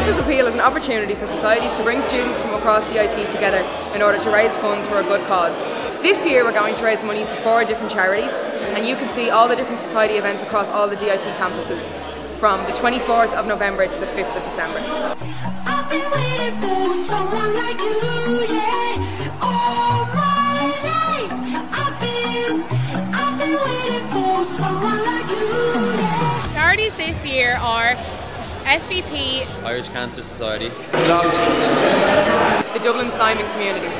Xmas Appeal is an opportunity for societies to bring students from across DIT together in order to raise funds for a good cause. This year we're going to raise money for 4 different charities, and you can see all the different society events across all the DIT campuses from the 24th of November to the 5th of December. I've been waiting for someone like you, yeah, all my life. I've been waiting for someone like you, yeah. Charities this year are SVP, Irish Cancer Society, The Dublin Simon Community,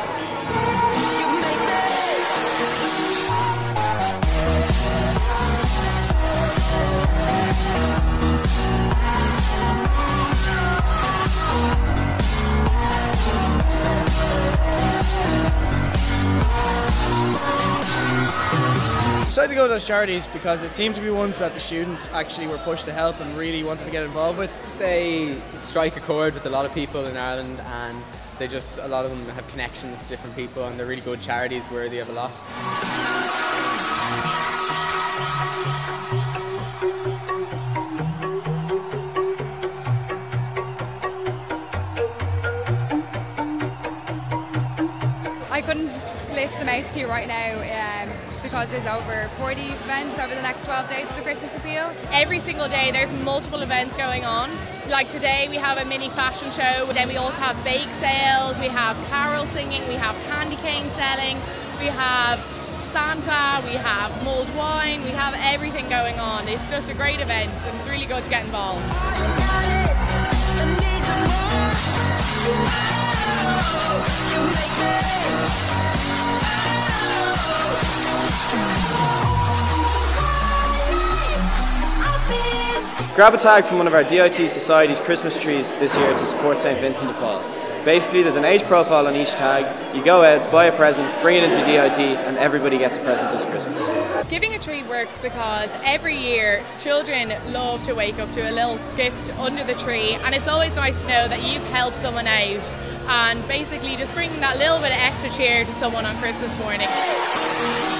I decided to go to those charities because it seemed to be ones that the students actually were pushed to help and really wanted to get involved with. They strike a chord with a lot of people in Ireland, and a lot of them have connections to different people, and they're really good charities worthy of a lot. I couldn't list them out to you right now because there's over 40 events over the next 12 days of the Xmas Appeal. Every single day there's multiple events going on. Like today we have a mini fashion show, then we also have bake sales, we have carol singing, we have candy cane selling, we have Santa, we have mulled wine, we have everything going on. It's just a great event and it's really good to get involved. Grab a tag from one of our DIT Society's Christmas trees this year to support St Vincent de Paul. Basically, there's an age profile on each tag. You go out, buy a present, bring it into DIT, and everybody gets a present this Christmas. Giving a tree works because every year children love to wake up to a little gift under the tree, and it's always nice to know that you've helped someone out and basically just bringing that little bit of extra cheer to someone on Christmas morning.